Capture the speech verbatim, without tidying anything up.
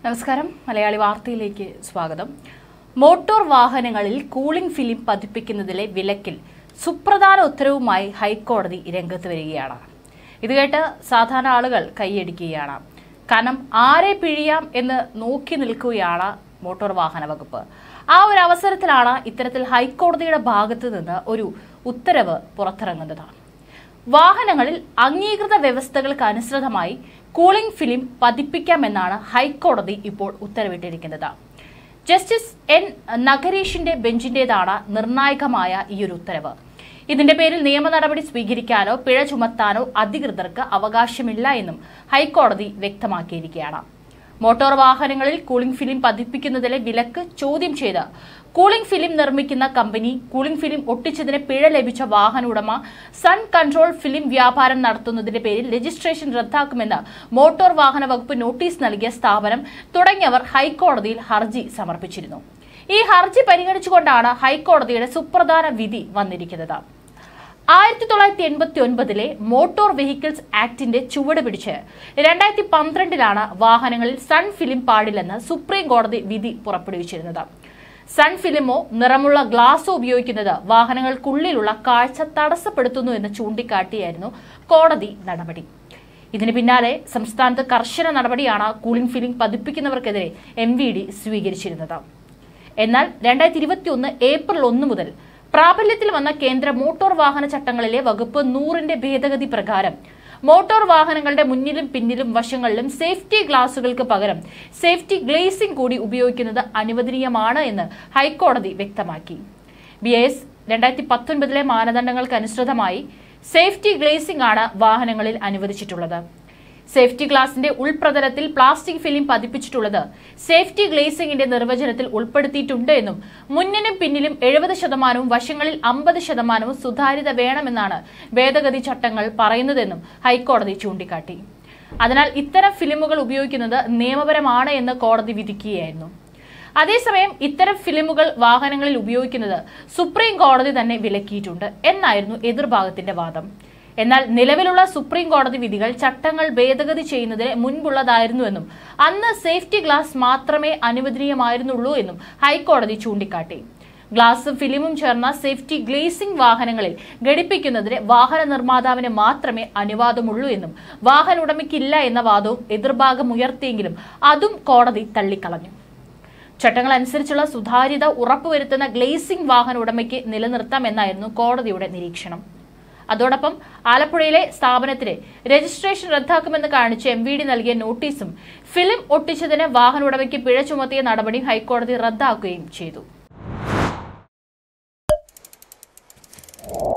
നമസ്കാരം മലയാളി വാർത്തയിലേക്ക് സ്വാഗതം. മോട്ടോർ വാഹനങ്ങളിൽ കൂളിംഗ് ഫിലിം പതിപ്പിക്കുന്നതിലെ വിലക്കിൽ സുപ്രധാന ഉത്തരവുമായി ഹൈക്കോടതി രംഗത്ത് വരികയാണ്. ഇത് കേട്ട് സാധാരണ ആളുകൾ കൈയടിക്കുകയാണ്. കാരണം ആരെ പിഴിയാം എന്ന് നോക്കി നിൽക്കുകയാണ് മോട്ടോർ വാഹന വകുപ്പ്. ആ ഒരു അവസരത്തിലാണ് ഇത്തരത്തിൽ ഹൈക്കോടതിയുടെ ഭാഗത്തു നിന്ന് ഒരു ഉത്തരവ് പുറത്തിറങ്ങുന്നത്. വാഹനങ്ങളിൽ അംഗീകൃത വ്യവസ്ഥകൾക്ക് അനുസൃതമായി കൂളിംഗ് ഫിലിം പതിപ്പിക്കാമെന്നാണ് ഹൈക്കോടതി ഇപ്പോൾ ഉത്തരവിട്ടിരിക്കുന്നത്. ജസ്റ്റിസ് എൻ നഗരേഷിന്റെ ബെഞ്ചിന്റേതാണ് നിർണായകമായ ഈ ഒരു ഉത്തരവ്. ഇതിന്റെ പേരിൽ നിയമ നടപടി സ്വീകരിക്കാനോ പിഴ ചുമത്താനോ അധികൃതർക്ക് അവകാശമില്ല എന്നും ഹൈക്കോടതി വ്യക്തമാക്കിയിരിക്കുകയാണ്. മോട്ടോർ വാഹനങ്ങളിൽ കൂളിംഗ് ഫിലിം പതിപ്പിക്കുന്നതിലെ വിലക്ക് ചോദ്യം ചെയ്ത് കൂളിംഗ് ഫിലിം നിർമ്മിക്കുന്ന കമ്പനി കൂളിംഗ് ഫിലിം ഒട്ടിച്ചതിന് പിഴ ലഭിച്ച വാഹന ഉടമ സൺ കൺട്രോൾ ഫിലിം വ്യാപാരം നടത്തുന്നതിന്റെ പേരിൽ രജിസ്ട്രേഷൻ റദ്ദാക്കുമെന്ന് മോട്ടോർ വാഹന വകുപ്പ് നോട്ടീസ് നൽകിയ സ്ഥാപനം തുടങ്ങിയവർ ഹൈക്കോടതിയിൽ ഹർജി സമർപ്പിച്ചിരുന്നു. ഈ ഹർജി പരിഗണിച്ചുകൊണ്ടാണ് ഹൈക്കോടതിയുടെ സുപ്രധാന വിധി വന്നിരിക്കുന്നത്. ആയിരത്തി തൊള്ളായിരത്തി എൺപത്തി ഒൻപതിലെ മോട്ടോർ വെഹിക്കിൾസ് ആക്ടിന്റെ ചുവട് പിടിച്ച് രണ്ടായിരത്തി പന്ത്രണ്ടിലാണ് വാഹനങ്ങളിൽ സൺ ഫിലിം പാടില്ലെന്ന് സുപ്രീം കോടതി വിധി പുറപ്പെടുവിച്ചിരുന്നത്. സൺ ഫിലിമോ നിറമുള്ള ഗ്ലാസോ ഉപയോഗിക്കുന്നത് വാഹനങ്ങൾക്കുള്ളിലുള്ള കാഴ്ച തടസ്സപ്പെടുത്തുന്നു എന്ന് ചൂണ്ടിക്കാട്ടിയായിരുന്നു കോടതി നടപടി. ഇതിന് പിന്നാലെ സംസ്ഥാനത്ത് കർശന നടപടിയാണ് കൂളിംഗ് ഫിലിം പതിപ്പിക്കുന്നവർക്കെതിരെ എം വി ഡി സ്വീകരിച്ചിരുന്നത്. എന്നാൽ രണ്ടായിരത്തി ഇരുപത്തി ഒന്ന് ഏപ്രിൽ ഒന്ന് മുതൽ പ്രാബല്യത്തിൽ വന്ന കേന്ദ്ര മോട്ടോർ വാഹന ചട്ടങ്ങളിലെ വകുപ്പ് നൂറിന്റെ ഭേദഗതി പ്രകാരം മോട്ടോർ വാഹനങ്ങളുടെ മുന്നിലും പിന്നിലും വശങ്ങളിലും സേഫ്റ്റി ഗ്ലാസുകൾക്ക് പകരം സേഫ്റ്റി ഗ്ലേസിംഗ് കൂടി ഉപയോഗിക്കുന്നത് അനുവദനീയമാണ് എന്ന് ഹൈക്കോടതി വ്യക്തമാക്കി. ബി എസ് രണ്ടായിരത്തി പത്തൊൻപതിലെ മാനദണ്ഡങ്ങൾക്ക് അനുസൃതമായി സേഫ്റ്റി ഗ്ലേസിംഗ് ആണ് വാഹനങ്ങളിൽ അനുവദിച്ചിട്ടുള്ളത്. സേഫ്റ്റി ഗ്ലാസിന്റെ ഉൾപ്രതലത്തിൽ പ്ലാസ്റ്റിക് ഫിലിം പതിപ്പിച്ചിട്ടുള്ളത് സേഫ്റ്റി ഗ്ലേസിംഗിന്റെ നിർവചനത്തിൽ ഉൾപ്പെടുത്തിയിട്ടുണ്ട് എന്നും മുന്നിലും പിന്നിലും എഴുപത് ശതമാനവും വശങ്ങളിൽ അമ്പത് ശതമാനവും സുതാര്യത വേണമെന്നാണ് ഭേദഗതി ചട്ടങ്ങൾ പറയുന്നതെന്നും ഹൈക്കോടതി ചൂണ്ടിക്കാട്ടി. അതിനാൽ ഇത്തരം ഫിലിമുകൾ ഉപയോഗിക്കുന്നത് നിയമപരമാണ് എന്ന് കോടതി വിധിക്കുകയായിരുന്നു. അതേസമയം ഇത്തരം ഫിലിമുകൾ വാഹനങ്ങളിൽ ഉപയോഗിക്കുന്നത് സുപ്രീം കോടതി തന്നെ വിലക്കിയിട്ടുണ്ട് എന്നായിരുന്നു എതിർഭാഗത്തിന്റെ വാദം. എന്നാൽ നിലവിലുള്ള സുപ്രീം കോടതി വിധികൾ ചട്ടങ്ങൾ ഭേദഗതി ചെയ്യുന്നതിന് മുൻപുള്ളതായിരുന്നുവെന്നും അന്ന് സേഫ്റ്റി ഗ്ലാസ് മാത്രമേ അനുവദനീയമായിരുന്നുള്ളൂ എന്നും ഹൈക്കോടതി ചൂണ്ടിക്കാട്ടി. ഗ്ലാസും ഫിലിമും ചേർന്ന സേഫ്റ്റി ഗ്ലേസിംഗ് വാഹനങ്ങളിൽ ഘടിപ്പിക്കുന്നതിന് വാഹന നിർമ്മാതാവിന് മാത്രമേ അനുവാദമുള്ളൂ എന്നും വാഹന ഉടമയ്ക്കില്ല എന്ന വാദവും എതിർഭാഗം ഉയർത്തിയെങ്കിലും അതും കോടതി തള്ളിക്കളഞ്ഞു. ചട്ടങ്ങൾ അനുസരിച്ചുള്ള സുതാര്യത ഉറപ്പുവരുത്തുന്ന ഗ്ലേസിംഗ് വാഹന ഉടമയ്ക്ക് നിലനിർത്താമെന്നായിരുന്നു കോടതിയുടെ നിരീക്ഷണം. അതോടൊപ്പം ആലപ്പുഴയിലെ സ്ഥാപനത്തിന് രജിസ്ട്രേഷൻ റദ്ദാക്കുമെന്ന് കാണിച്ച് എം വി ഡി നൽകിയ നോട്ടീസും ഫിലിം ഒട്ടിച്ചതിന് വാഹന ഉടമയ്ക്ക് പിഴ ചുമത്തിയ നടപടിയും ഹൈക്കോടതി റദ്ദാക്കുകയും ചെയ്തു.